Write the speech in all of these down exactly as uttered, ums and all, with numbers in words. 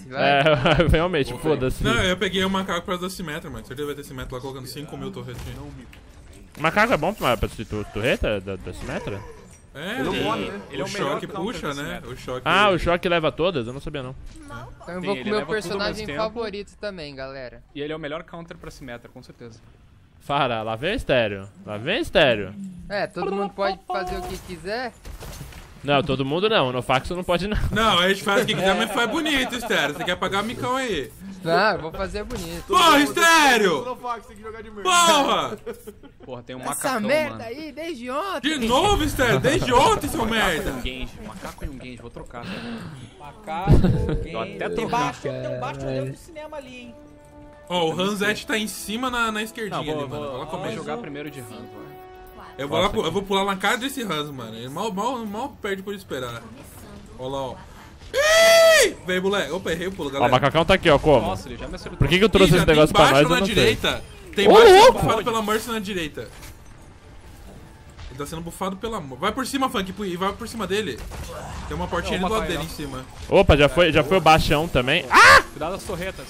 vai. É, realmente, foda-se. Não, eu peguei o macaco pra dar Symmetra, mano. Certeza vai ter Symmetra lá colocando cinco mil torretinhas. Macaco é bom pra, pra tu, torreta da, da Symmetra? É, Ele ele, morre, né? ele é o choque puxa, né? O choque. Ah, o choque leva todas? Eu não sabia não. Então eu Sim, vou com ele o meu leva tudo ao personagem mesmo tempo. favorito também, galera. E ele é o melhor counter pra Symmetra, com certeza. Fara, lá vem estéreo. Lá vem estéreo. É, todo mundo pode fazer o que quiser. Não, todo mundo não. No Faxo não pode não. Não, a gente faz o que quiser, mas faz bonito, Estéreo. Você quer pagar micão aí. Não, eu vou fazer bonito. Porra, Estéreo! Não, Fox, tem que jogar de merda. Porra! Porra, tem um Essa macacão, merda mano. aí, desde ontem. De novo, Estéreo? Desde ontem, seu Macaco e merda. um Genji, um macaco e um Genji, vou trocar. Velho. Macaco, Vou até tem trocar. baixo, tem um baixo olhando pro cinema ali, hein. Ó, o Hanzete tá em cima na, na esquerdinha Não, vou, ali, mano. Vai lá vou, comer. vou jogar primeiro de Hans, vai. Eu vou, lá, eu vou pular na cara desse Hans, mano. Ele mal, mal, mal perde por esperar. Ó lá, ó. Ih! Vem, moleque. Opa, errei o pulo, Ó, o galera. macacão tá aqui, ó, como? Nossa, ele já me acertou. Por que que eu trouxe Ih, esse já negócio tem pra nós, baixo eu na não sei. direita. Tem Ô, baixo sendo louco! bufado pela Mercy na direita. Ele tá sendo bufado pela... Vai por cima, Funk, e vai por cima dele. Tem uma portinha ali do lado dele em cima. Opa, já foi, já foi o baixão também. Ah! Cuidado das torretas.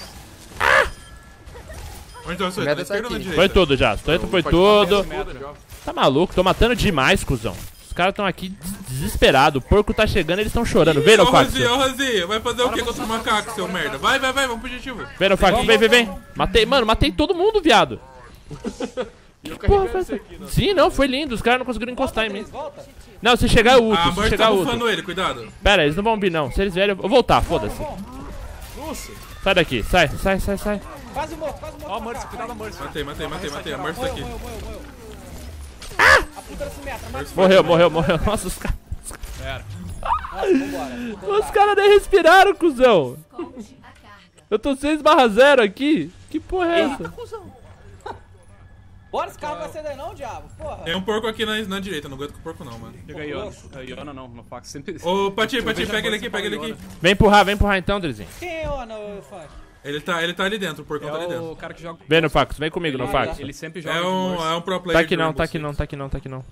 Onde tá o seu? Merda Na esquerda tá ou na aqui. direita? Foi tudo já. Torreta foi tudo. Tá maluco? Tô matando demais, cuzão. Os caras tão aqui des- desesperados. O porco tá chegando e eles tão chorando. Vem, no Ô, Faxo. Rosinho, ô, Rosinho. Vai fazer o que contra o macaco, seu merda? Vai, vai, vai. Vamos pro objetivo. Vem, no Faxo. Vem, vem, vem. Matei, mano, matei todo mundo, viado. Que porra foi essa? Sim, não, foi lindo. Os caras não conseguiram encostar em mim. Volta. Não, se chegar o A outro, se Mercy chegar tá o outro. bufando ele, cuidado. Pera, eles não vão vir, não. Se eles vierem, eu vou voltar, foda-se. Nossa. Sai daqui, sai, sai, sai, sai. Quase morto, quase morto. Ó, a Mercy, cuidado da Mercy. Matei, matei, matei, matei. A Mercy tá aqui. Morreu, morreu, morreu. Apunta no Symmetra, mas... Morreu, morreu, morreu. Nossa, os caras. Pera. Vambora. Os caras nem respiraram, cuzão. Eu tô seis barra zero aqui. Que porra é essa? Bora, esse carro não vai acender não, diabo. Porra. Tem um porco aqui na, na direita. Não aguento com o porco, não, mano. Chega aí, Iona. A Iona não, no Fax sempre... Ô, Pati, Eu Pati, vejo a pega ele Mercy aqui, pega ele falando aqui. Iona. Vem empurrar, vem empurrar então, Drizinho. Quem é o no Funk? Ele tá, ele tá ali dentro, o porcão tá ali É dentro. o cara que joga... Vem no Fax, vem comigo no Fax. Ele sempre joga É de um, Mercy. é um pro player. Tá aqui de não, Rainbow tá aqui Six. não, tá aqui não, tá aqui não.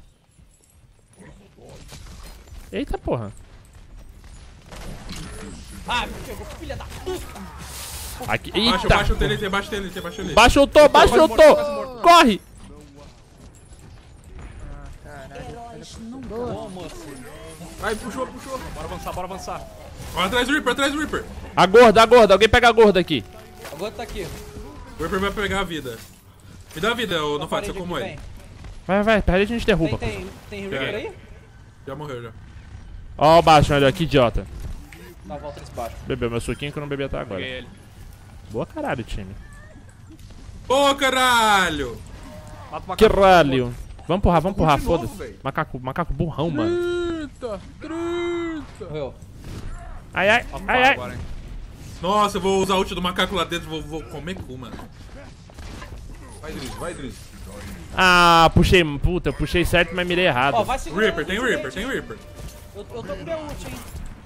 Eita porra. Ah, me pegou, filha da puta. Aqui, Baixa, eita. baixa o T L T, baixa o T L T, baixa ele. Baixa o tô, baixa o tô. Corre. Bom, moço. Vai, puxou, puxou. Bora avançar, bora avançar. Ó, atrás do Reaper, atrás do Reaper. A gorda, a gorda. Alguém pega a gorda aqui. Agora tá aqui. O Reaper vai pegar a vida. Me dá a vida, ô, não faz, eu como ele. Vai, vai, perde a gente Tem, derruba. tem, tem Reaper aí? Já morreu, já. Ó o baixo, olha, que idiota. Dá uma volta nesse baixo. Bebeu meu suquinho que eu não bebi até agora. Peguei ele. Boa caralho, time. Ô, caralho! Mata o macaco. Caralho. Vamos empurrar, vamos empurrar, de novo, foda-se. velho. Macaco, macaco burrão, mano. Trita, trita. Morreu. Ai, ai, Mata o ai, pau ai. agora, hein. Nossa, eu vou usar o ult do macaco lá dentro, vou, vou comer cu, mano. Vai, Driz, vai, Driz. Ah, puxei, puta, eu puxei certo, mas mirei errado. Ó, vai segurar Reaper, o tem ult Reaper, dele, tem Reaper. Eu, eu tô com meu ult, hein.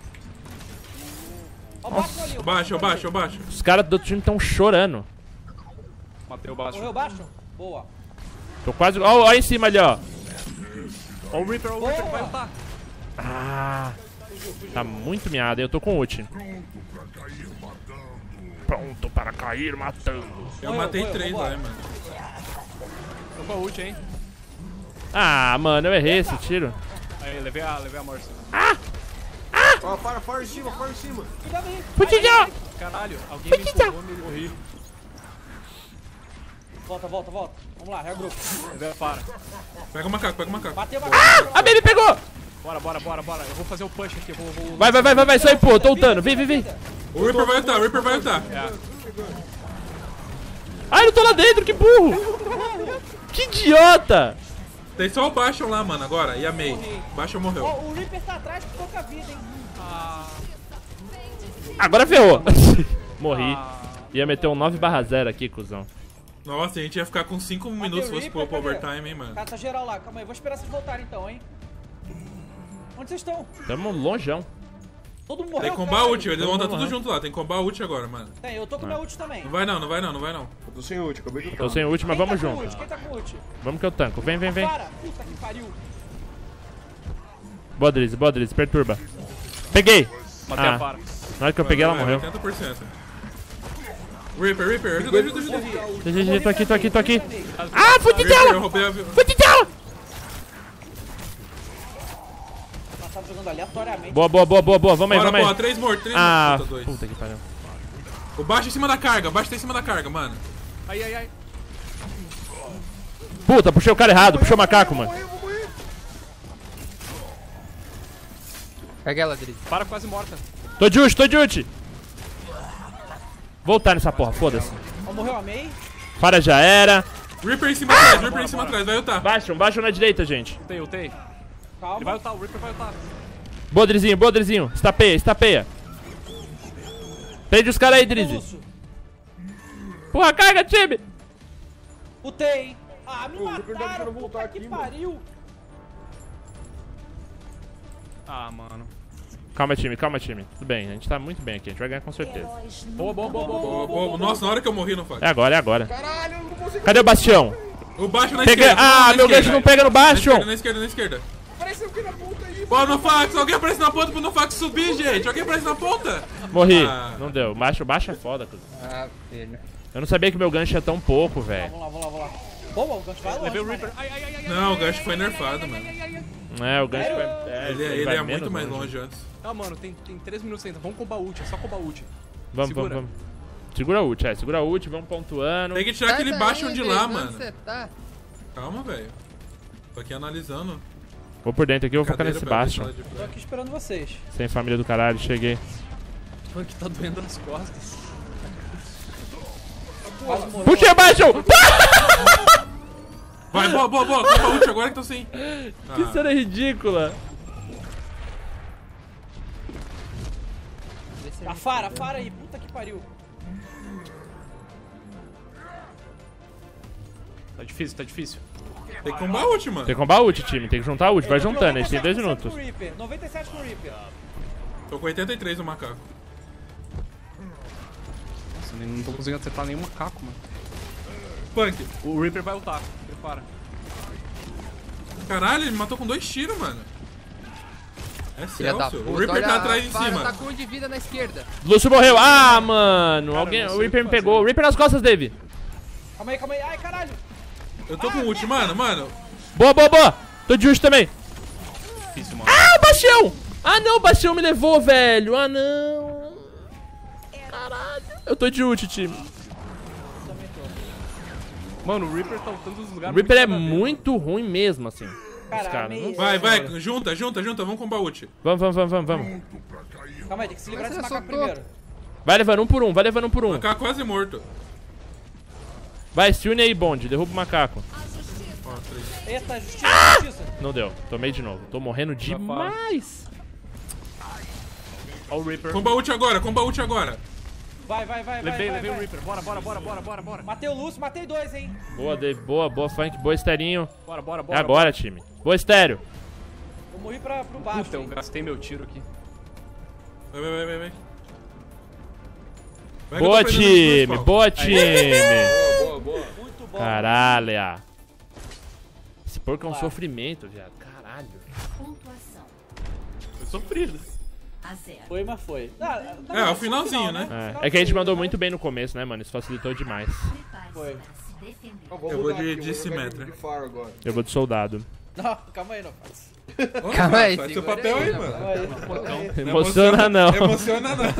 Ó, o baixo ali. Eu baixo, eu baixo, eu baixo. Os caras do outro time tão chorando. Matei o baixo. Morreu baixo? Boa. Tô quase... Ó, ó em cima ali, ó. Ó o Reaper, ó o Reaper, vai Boa. lutar. Ah, tá muito miado, eu tô com ult. Pronto para cair matando. Eu Morreu, matei morreu, três lá, vambora. hein, mano. Tô com a ult, hein. Ah, mano, eu errei esse tiro. Aí, levei a, levei a Mercy. Ó, para, fora em cima, fora em cima. Cuidado aí. Futidão! Caralho, alguém me empurrou, me morri. Volta, volta, volta. Vamos lá, regrupo. Levei a Fara. Pega o macaco, pega o macaco. Bateu, bateu. A baby pegou! Bora, bora, bora, bora. Eu vou fazer o push aqui, eu vou... vou... Vai, vai, vai, vai, vai, só empurra, tô ultando. Vem, vem, vem. O Reaper vai ultar, o Reaper vai ultar. É. Ai, eu tô lá dentro, que burro! Que idiota! Tem só o Bastion lá, mano, agora. E a Mei. Bastion Ó, morreu. o Reaper tá atrás com pouca vida, hein. Agora ferrou. Morri. Ah, Ia meter um nove barra zero aqui, cuzão. Nossa, a gente ia ficar com cinco minutos se fosse pro pro overtime, hein, mano. Cara, tá geral lá. Calma aí, vou esperar vocês voltarem então, hein. Onde vocês estão? Tamo longeão. Todo mundo morreu, Tem que combar caralho. ult, eles vão estar tudo junto lá. Tem que combar ult agora, mano. Tem, eu tô com meu ult também. Não vai não, não vai não, não vai não. Eu tô sem ult, acabei de Tô lutar. sem ult, mas Quem vamos tá com junto. ult? Quem tá com ult? Vamos que eu tanco. Vem, vem, vem. Para! Puta que pariu. Boa, Drizzy, boa, Drizzy, perturba. Peguei! Matei Ah. a Fara. Na hora que eu peguei, ela Vai, morreu. oitenta por cento. Reaper, Reaper, ajuda, ajuda, ajuda. G G G, tô aqui, tô aqui, tô aqui. Ah, fudi Reaper, eu dela! roubei a... Fudi dela! Passado jogando aleatoriamente. Boa, boa, boa, boa, boa. Vamos aí, Bora, vamos porra, aí. três mortos, três Ah, mortos. Puta, dois. puta que pariu. O baixo em cima da carga, o baixo tá em cima da carga, mano. Ai, ai, ai. Puta, puxei o cara errado, puxei o macaco, mano. Pega ela, Drizzy. Fara quase morta. Tô de ult, tô de ult. Voltar nessa porra, foda-se. Ó, morreu a Mei. Para já era. Reaper em cima atrás, Reaper em cima atrás, vai ultar. Baixam, baixam na direita, gente. Ultei, ultei. Ele vai Calma. ultar, o Reaper vai ultar. Boa, Drizinho, boa, Drizinho. Estapeia, estapeia. Prende os caras aí, Drizzy. Lúcio. Porra, carga, time. Utei, hein? Ah, me Ô, o Reaper tá mataram, deixando voltar puta que aqui, mano. pariu. Ah, mano. Calma, time, calma, time. Tudo bem, a gente tá muito bem aqui, a gente vai ganhar com certeza. Boa, boa, boa, boa, boa. Boa, boa. Nossa, na hora que eu morri, não faz. É agora, é agora. Caralho, eu não consigo. Cadê o Bastião? O baixo na Peguei... esquerda. Ah, na meu esquerda. gancho não pega no Na esquerda, Bastion. na esquerda, na esquerda. Apareceu aqui na ponta aí. Pô, no fax, alguém aparece na ponta pro no fax subir, gente. Alguém aparece na ponta. Morri. Ah. Não deu. Baixo, baixo é foda, cara. Ah, filho. Eu não sabia que meu gancho é tão pouco, velho. Vamos lá, vamos lá, vamos lá. Boa, o gancho vai longe, Levei o mané. Reaper. Ai, ai, ai, ai. Não, o gancho foi nerfado, mano. É, o gancho vai... É, Ele, ele vai é menos muito mais longe antes. Ah, mano, tem, tem três minutos ainda. Vamos combar ult, é só combar ult. Vamos, Segura. vamos, vamos. Segura a ult, é. Segura a ult, vamos pontuando. Tem que tirar Sai aquele daí, baixo de velho, lá, onde mano. Você tá? Calma, velho. Tô aqui analisando. Vou por dentro aqui, eu vou focar Cadeira nesse pra ver Bastion. se ela de Tô frente. aqui esperando vocês. Sem família do caralho, cheguei. Mano, que tá doendo nas costas. Quase morreu. Puxei o Bastion! Vai, boa, boa, boa. Compra ult agora que tô sem. Que Ah, cena ridícula. Vê se A Fara, a Fara aí, puta que pariu. Tá difícil, tá difícil. tem que combar ult, mano. Tem que combar a ult, time. Tem que juntar a ult. Vai Eu tô juntando, a gente tem dois noventa e sete minutos. com o Reaper, noventa e sete com o Reaper. Tô com oitenta e três no macaco. Nossa, eu não tô conseguindo acertar nenhum macaco, mano. Punk. O Reaper vai ultar. Prepara. Caralho, ele me matou com dois tiros, mano. É Filha da Celso. puta, O Reaper olha, tá atrás a em Fara cima. tá com um de vida na esquerda. Lúcio morreu. Ah, mano. Alguém... não O sei o Reaper que me fazer. pegou. O Reaper nas costas, Dave. Calma aí, calma aí. Ai, caralho. Eu tô com ult, mano, mano. Boa, boa, boa. Tô de ult também. Difícil, mano. Ah, o Bastião! Ah, não, o Bastião me levou, velho. Ah, não. Caralho. Eu tô de ult, time. Mano, o Reaper tá ultando dos O lugares. Reaper é nada a ver. muito ruim mesmo, assim. Cara, Os caras, a Mei- não- Vai, vai, junta, junta, junta. Vamos combar ult. Vamos, vamos, vamos, vamos, vamos. Calma aí, tem que se livrar Mas desse você macaco soltou. primeiro. Vai levando um por um, vai levando um por um. Macaco quase morto. Vai, se une aí, Bond. Derruba o macaco. Ó, três. Eita, justiça, justiça. Não deu. Tomei de novo. Tô morrendo demais. Ó o Reaper. Comba ult agora, comba ult agora. Vai, vai, vai, vai, Levei, vai, levei o vai. Reaper. Bora, bora, bora, bora, bora, bora. Matei o Lúcio, matei dois, hein. Boa, Dave. Boa, boa, Funk. Boa, Esterinho. Bora, bora, É bora. agora, time. Boa, Estéreo. Eu morri pra, pro baixo. Puta, eu hein. gastei meu tiro aqui. Vai, vai, vai, vai, vai. Vai que eu Boa, tô prendendo os dois time. pau. Boa, time. Boa, boa, boa. Muito bom. Caralho. Esse porco é um sofrimento, viado. Caralho. Pontuação Foi sofrido. a zero. Foi, mas foi. Ah, tá É, bom, o finalzinho, final, né? É, é que a gente mandou muito bem no começo, né, mano? Isso facilitou demais. Prepare-se Foi. para se defender. Eu Eu vou de- de Symmetra. De faro agora. Eu vou de soldado. Não, calma aí, não faz. Ó, Calma aí, faz seu segura papel aí, aí, né, mano. Calma aí. Calma aí. Emociona não. Emociona não.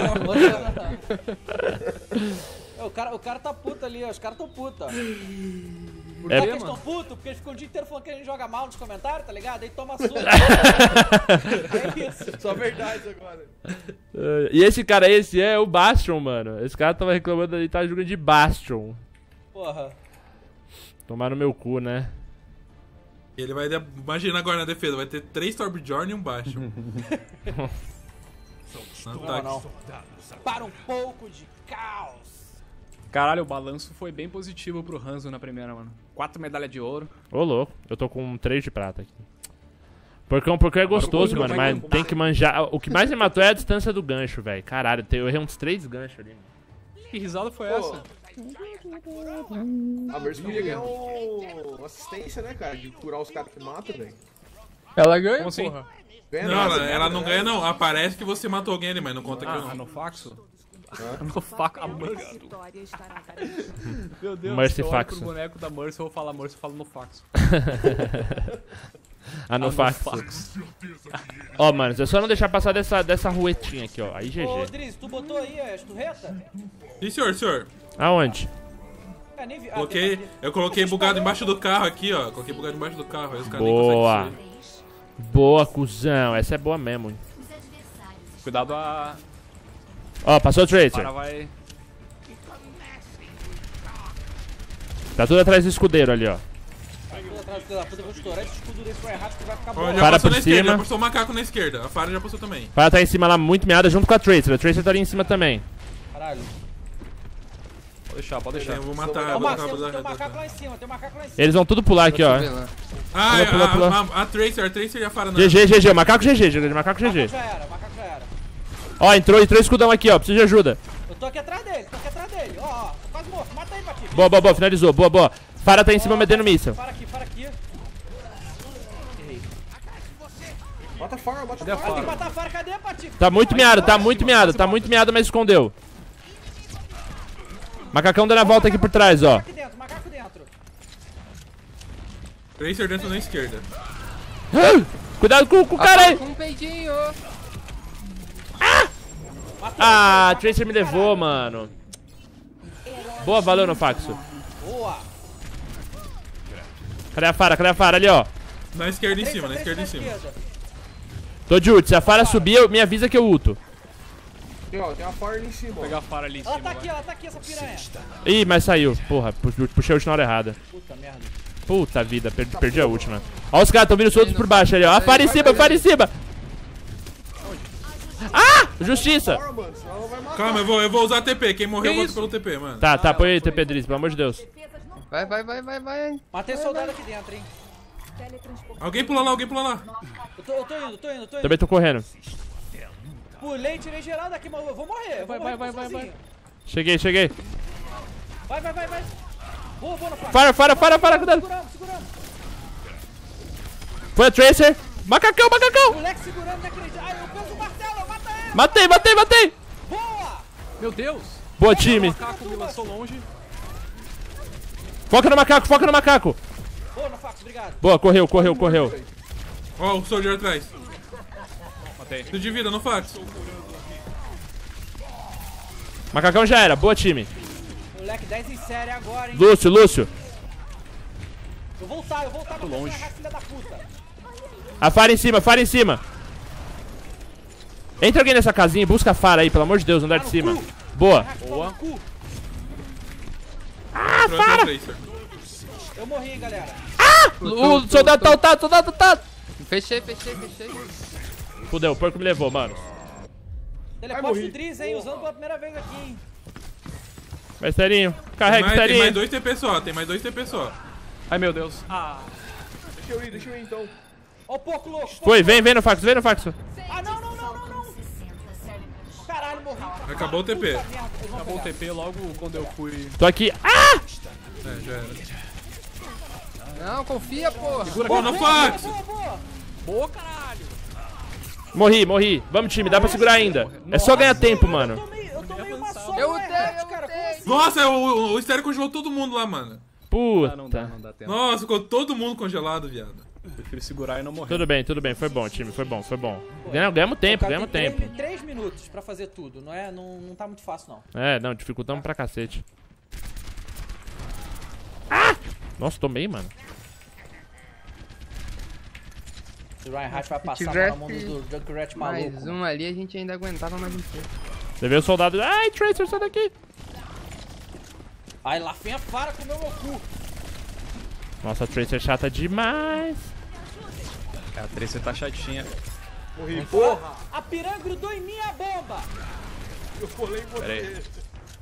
É, O cara, o cara tá puto ali, ó. Os caras tão putos, ó. Por É- que eles tão putos? Porque eles ficam o dia inteiro falando que a gente joga mal nos comentários, tá ligado? Aí toma surra. É isso. Só verdade agora. Uh, E esse cara, esse é o Bastion, mano. Esse cara tava reclamando ali, tá jogando de Bastion. Porra. Tomar no meu cu, né? Ele vai... de- Imagina agora na defesa, vai ter três Stormjorn e um baixo. No Não, ataque. não. Para um pouco de caos. Caralho, o balanço foi bem positivo pro Hanzo na primeira, mano. Quatro medalhas de ouro. Ô, louco. Eu tô com três de prata aqui. Porcão, porcão é gostoso, Agora o mano, porcão mas vai tem que manjar. O que mais me matou é a distância do gancho, velho. Caralho, eu errei uns três ganchos ali, mano. Que risada foi Pô. essa? A Mercy podia ganhar um... uma assistência, né, cara? De curar os caras que matam, velho. Ela ganha, Como assim? porra. Ganha Não, nada, ela, ela não ganha não. Aparece que você matou alguém ali, mas não conta que Ah, não. no Faxo? No Faxo, a Mercy. Meu Deus, Mercy se eu olho Faxo. pro boneco da Mercy, eu vou falar Mercy, eu falo no Faxo. Ah, não no faço. Faxo. Ó, mano, é só não deixar passar dessa, dessa ruetinha aqui, ó. Aí Ô, G G. Driz, tu botou aí as turretas? E senhor, senhor? Aonde? É, nem vi. Ah, Coloquei, tem- eu coloquei bugado embaixo do carro aqui, ó. Coloquei bugado embaixo do carro, aí os caras nem Boa. conseguem sair. Boa, cuzão. Essa é boa mesmo, hein. Cuidado, a Ó, passou o Tracer. Para vai... Tá tudo atrás do escudeiro ali, ó. Tô atrás do filho da puta, eu vou estourar esse escudo desse Ryan Hatch que vai ficar Ó, bom. já Para passou por na esquerda, cima. já passou o macaco na esquerda. A Fara já passou também. Para tá em cima lá, muito meada, junto com a Tracer. A Tracer tá ali em cima também. Caralho. Pode deixar, pode deixar. Eu vou matar, Ô, eu vou Max, matar tem, a tem um macaco lá em cima, tem um macaco lá em cima. Eles vão tudo pular aqui, ó. Deixa eu ver lá. Ah, Pula, pula, a, pula. A, a Tracer, a Tracer e a Fara não. G G, G G, macaco G G, G G, macaco G G. Macaco já era, macaco já era. Ó, entrou, entrou escudão aqui, ó. Preciso de ajuda. Eu tô aqui atrás dele, tô aqui atrás dele. Ó, ó, quase morto. Mata aí, Patife. Boa, boa, boa, finalizou. Boa, boa. Fara tá em cima, metendo míssil. Para aqui, para aqui. Mata a Fara, mata Cadê a a Ah, tem que Fara. matar a Fara, cadê, Patife? Tá muito miado, tá muito miado, tá muito miado, mas escondeu. Macacão dando a volta aqui por trás, ó. Macaco dentro, macaco dentro. Tracer dentro na esquerda. Cuidado com, com o cara aí. Com um peidinho. Matou, Ah, a matou, Tracer me levou, mano. Boa, valeu, Nofaxo. Boa. Cadê a Fara? Cadê a Fara? Ali, ó. Na esquerda em Três, cima, na três esquerda em pra cima. esquerda. Tô de ult. Se a Fara subir, eu- me avisa que eu ulto. Tem, ó, tem uma Fara ali em cima, Vou ó. pegar a Fara ali em Ela cima. tá aqui, vai. ela tá aqui, essa piranha. Ih, mas saiu. Porra, pu- puxei a ult na hora errada. Puta merda. Puta vida, perdi, perdi a ult, mano. Ó os caras, tão vindo soltos por baixo ali, ó. A Fara em cima, Fara em cima. Ah! Justiça. Fara, mano, senão ela vai matar. Calma, eu vou, eu vou usar T P. Quem morreu Que volta isso? pelo T P, mano. Tá, tá, põe aí, T P Driz, pelo amor de Deus. Vai, vai, vai, vai, vai. Matei soldado aqui dentro, hein. Alguém pula lá, alguém pula lá. Eu tô, eu tô indo, tô indo, tô indo. Também tô correndo. Pulei, tirei geral daqui, mas eu vou morrer. Eu vou Vai, morrer vai, vai, sozinho. Cheguei, cheguei. Vai, vai, vai, vai. Boa, boa na faca. Fara, Fara, Fara, Fara, cuidado. Seguramos, seguramos. Foi a Tracer. Macacão, macacão. Moleque segurando, não acredita. Ai, eu penso o martelo, eu mato ele. Matei, matei, matei. Boa. Meu Deus! Boa, O time. macaco me lançou longe. Foca no macaco, foca no macaco. Boa na faca, obrigado. Boa, correu, correu, correu. Ó, o Soldier atrás. Matei. Tudo de vida, não fax. Macacão já era, boa, time. Moleque, dez em série agora, hein. Lúcio, Lúcio. Eu vou voltar, eu vou voltar. Tô longe. Filha da puta. A Fara em cima, Fara em cima. Entra alguém nessa casinha e busca a Fara aí, pelo amor de Deus, andar de cima. Boa. Boa. Cu. Ah, Entrou até o Tracer. Eu morri, hein, galera. O soldado tá ultado, soldado tá. Fechei, fechei, fechei. Fudeu, o porco me levou, mano. Teleporte morri. do Driz, hein, usando pela primeira vez aqui, hein. Vai, Sterinho. Tem Carrega, mais, tem mais Sterinho. dois T P só, tem mais dois T P só. Ai, meu Deus. Ah, Deixa eu ir, deixa eu ir então. Ó o porco louco. porco Foi, vem, louco. vem no Faxo, vem no Faxo. Ah, não, não, não, não, não. Caralho, morri. Acabou o T P. Puta merda, eles vão acabou o pegar. T P logo quando eu fui. Tô aqui. Ah! É, já era. Não, confia, porra. Pô, no fax! Boa, boa. Boa, caralho! Morri, morri. Vamos, time, dá pra segurar ainda. É só ganhar tempo, Eu mano. tomei, eu tomei uma só. Eu no ultei, Ryan Hatch, eu cara. ultei. Como assim? Nossa, o, o Estéreo congelou todo mundo lá, mano. Ah, não dá, Puta. não dá tempo. Nossa, ficou todo mundo congelado, viado. Eu prefiro segurar e não morrer. Tudo bem, tudo bem. Foi bom, time. Foi bom, foi bom. Ganhamos, ganhamos tempo, Cara, ganhamos tem tempo. três, três minutos pra fazer tudo, não é? Não, não tá muito fácil, não. É, não, dificultamos pra cacete. Ah! Nossa, tomei, mano. O Ryan Hatch vai passar tivesse na mão do Junkrat maluco. Mais um ali, a gente ainda aguentava mais um pouco. Você vê o soldado. Ai, Tracer, sai daqui. Aí lá vem a Fara comeu meu cu. Nossa, a Tracer é chata demais. É, a Tracer tá chatinha. Morri, porra. A piranha grudou em mim a bomba. Eu colei em Pera aí. você.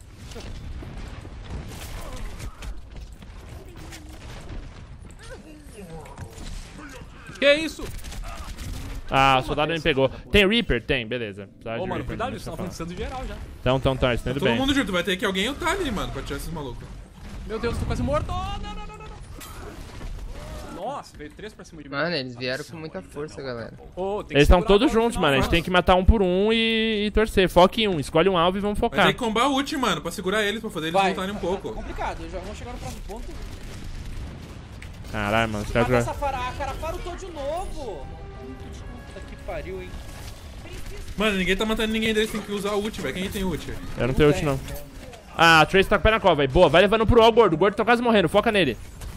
Que isso? Ah, o soldado me pegou. Tem Reaper? Tem, beleza. Precisava Ô, de mano, Reaper, cuidado, não eles deixa estão eu falar. acontecendo geral já. Então, então, tá, isso tá indo Todo bem. mundo junto, vai ter que alguém ultar ali, mano, pra tirar esses malucos. Meu Deus, tô quase morto. Oh, não, não, não, não, não. Nossa, veio três pra cima de mim. Mano, eles vieram com muita força, galera. Ô, tem que Eles estão segurar todos a bola no juntos, final, mano. A gente mano. tem que matar um por um e, e torcer. Foca em um. Escolhe um alvo e vamos Vai focar. ter que combar o ult, mano, pra segurar eles, pra fazer eles Vai. voltarem um Tá pouco. complicado, já vamos chegar no próximo ponto. Caralho, mano. Os Mata caras essa fara, ah, cara, para o tô de novo. Puta que pariu, hein. Mano, ninguém tá matando ninguém deles, tem que usar ult, velho. Quem tem ult? Eu não tenho ult, não. Ah, a Trace tá com o pé na cova, velho. Boa, vai levando pro all, gordo. O gordo tá quase morrendo. Foca nele.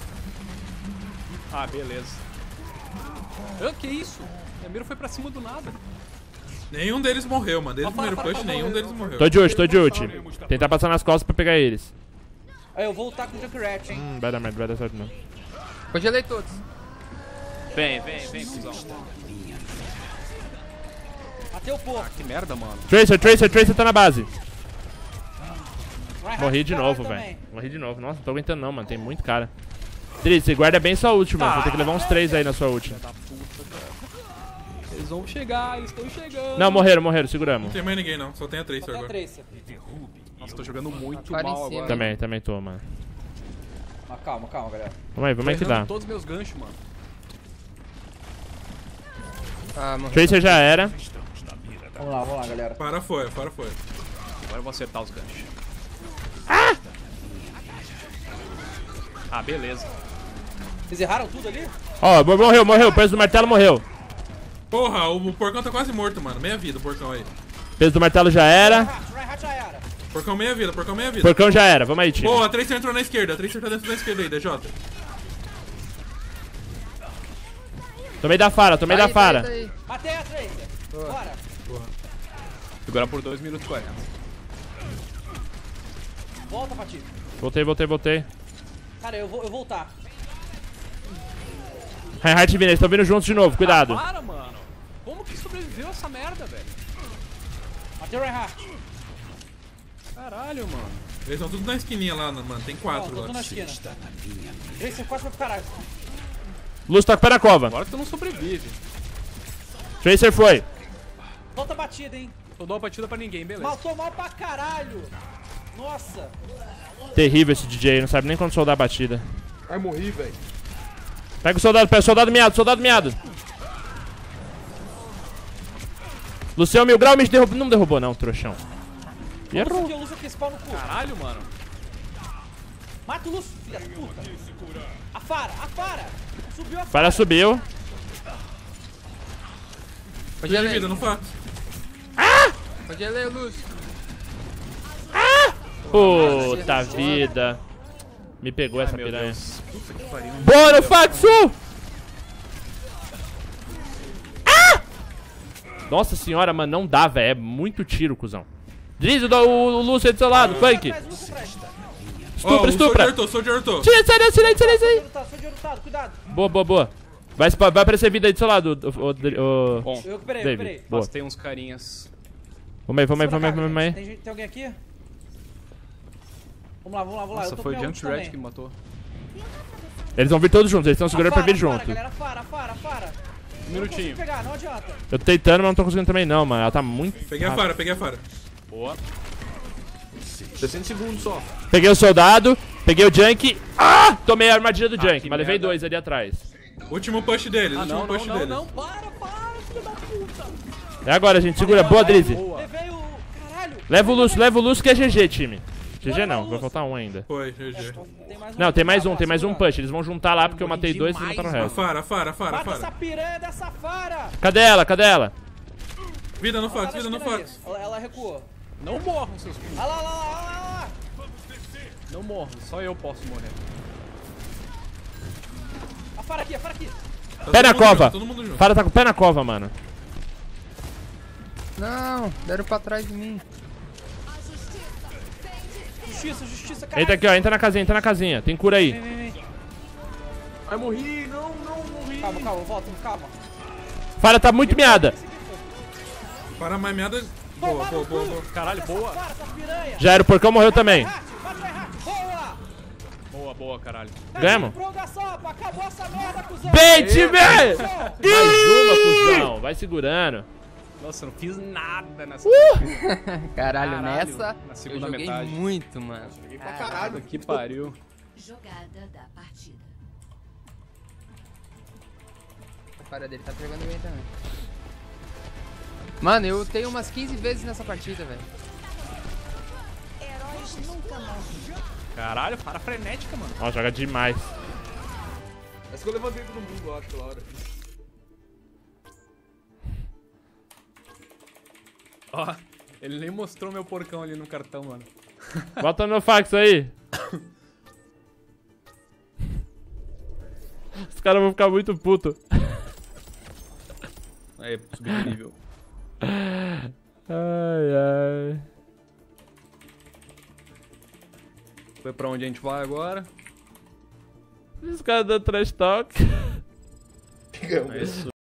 Ah, beleza. Ah, que isso? O Ramiro foi pra cima do nada. Nenhum deles morreu, mano. Desde o Ó, para, primeiro para, push, para, nenhum para, deles morreu. Tô de ult, tô de ult. Tentar passar nas costas pra pegar eles. Aí eu vou lutar com o Junkrat, hein. Hum, vai dar merda, vai dar certo não. Congelei todos. Vem, vem, vem, cuzão. Matei o porco. Que merda, mano. Tracer, Tracer, Tracer tá na base. Reinhardt Morri de caralho novo, também. velho. Morri de novo. Nossa, não tô aguentando não, mano. Tem muito cara. Driz, você guarda bem sua ult, mano. Você tem que levar uns três aí na sua ult. Eles vão chegar, eles estão chegando. Não, morreram, morreram. Seguramos. Não tem mais ninguém, não. Só tem a Tracer Só tem a agora. Tracer. Nossa, tô jogando muito Para em mal cima. agora. Também, também tô, mano. Mas calma, calma, galera. Vamos aí, vamos aí que Errando dá. todos os meus ganchos, mano. Ah, morreu. Tracer já era. Vamos lá, vamos lá, galera. Para fora, para fora. Agora eu vou acertar os ganchos. Ah! Ah, beleza. Vocês erraram tudo ali? Ó, morreu, morreu. O peso do martelo morreu. Porra, o porcão tá quase morto, mano. Meia vida, o porcão aí. Peso do martelo já era. Reinhardt, Reinhardt já era. Porcão meia vida, porcão meia vida. Porcão já era. Vamos aí, time. Boa, a Tracer entrou na esquerda. A Tracer tá dentro da esquerda aí, D J. Tomei da Fara, tomei da Aí, Fara. daí, daí. Matei a Tracer. Bora. Segurar por dois minutos e quarenta. Volta, Fatih. Voltei, voltei, voltei. Cara, eu vou, eu vou voltar. Reinhardt e Vini, eles estão vindo juntos de novo. Cuidado. Ah, para, mano. Como que sobreviveu essa merda, velho? Matei o Reinhardt. Caralho, mano. Eles estão tudo na esquininha lá, mano. Tem Ó, quatro tô lá. na esquina. Tracer quase foi pro caralho. Lúcio tá com o pé na cova. Agora que tu não sobrevive. Tracer foi. Volta a batida, hein. Não dou a batida pra ninguém, beleza. Matou mal pra caralho. Nossa. Terrível esse D J, não sabe nem quando soldar a batida. Ai, morri, velho. Pega o soldado, pega o soldado miado, soldado miado. Lucião Mil Grau me derrubou. Não me derrubou, não, trouxão. Errou. Nossa, que o Lúcio aqui spawn no cu. Caralho, mano. Mata o Lúcio, filha da puta. A Fara, a Fara. Subiu a Fara. Fara subiu. De Congelei. vida, não faço. Congelei o Lúcio. Puta vida. Me pegou essa Meu piranha. Deus. Puta que pariu. Bora, Fatsu! Ah! Nossa senhora, mano, não dá, velho. É muito tiro, cuzão. Driz, o, o, o Lúcio é do seu lado, funk. Atrás, Lúcio atrás. Estupra, Ó, o estupra. Soldier Soldier Soldier Tira, tira, tira, tira isso aí. Tá, sou de orutado, cuidado. Boa, boa, boa. Vai, vai aparecer vida aí do seu lado, o, o, o, o Bom, Eu recuperei, eu David. recuperei. Boa. bastei uns carinhas. Vamos aí, vamos aí, vamos aí, Segura a vamos aí. carga, Tem, gente- tem alguém aqui? Vamos lá, vamos lá, vamos lá. Nossa, eu tô foi com o minha ult Jump Rat também. que me matou. Eles vão vir todos juntos, eles estão segurando A pra Fara, vir a Fara, junto. galera, Fara, Fara, Fara. Um Eu não minutinho. consigo pegar, não adianta. Eu tô tentando, mas não tô conseguindo também não, mano. Ela tá muito... Peguei a Fara, peguei a Fara. Boa. sessenta segundos só. Peguei o soldado, peguei o Junk. Ah! Tomei a armadilha do Junk, que mas levei merda. dois ali atrás. Último push deles, Ah, último não, push não, não, deles. não. Para, para, filho da puta. É agora, gente. Segura. Boa, Drizzy. Boa. Levei o... Caralho. Leva o Lúcio, leva o Lúcio que é G G, time. G G Bora, não, Lúcio. vai faltar um ainda. Foi, G G. Tem mais Não, tem mais um, Tá, tem mais um segura. push. Eles vão juntar lá porque eu matei dois e eles mataram o A resto. Fara, a Fara, a Fara, a Mata essa Fara. piranha dessa Fara. Cadê ela? Cadê ela? Vida no Ela tá Fox, na vida no esquina aí. Fox. Ela, ela recuou. Não morram, seus filhos. Olha lá, olha lá, olha lá, olha lá. Não morram. Só eu posso morrer. A Fara aqui, a Fara aqui. Tá Pé todo na mundo cova. junto, Todo mundo junto. Fara tá com o pé na cova, mano. Não, deram pra trás de mim. Justiça, justiça, caralho. Entra aqui, ó. Entra na casinha, entra na casinha. Tem cura aí. Vem, vem, vem. Ai, morri. Não, não, morri. Calma, calma, volta, calma. Fara tá muito miada. Para mais meada. Boa, boa, boa, boa. Caralho, boa. Fara, essa piranha. Já era, o porcão morreu também. Bate, bate, bate. Boa. Boa, boa, caralho. Ganhamos? Prorrogação, pô. Acabou essa merda, cuzão. Bem, time! Cuzão. Mais uma, cuzão. Vai segurando. Nossa, eu não fiz nada nessa Caralho, Caralho, nessa na eu segunda joguei metade. muito, mano. Caralho, que pariu. Jogada da partida. vitória dele, tá jogando bem também. Mano, eu tenho umas quinze vezes nessa partida, velho. Caralho, para frenética, mano. Ó, joga demais. Essa que eu levantei todo mundo, eu acho, pela hora. Ó, ele nem mostrou meu porcão ali no cartão, mano. Bota no fax aí. Os caras vão ficar muito putos. Aí, subi de nível. Ai, ai. Foi pra onde a gente vai agora? Os caras dando trash talk. Digamos. É isso.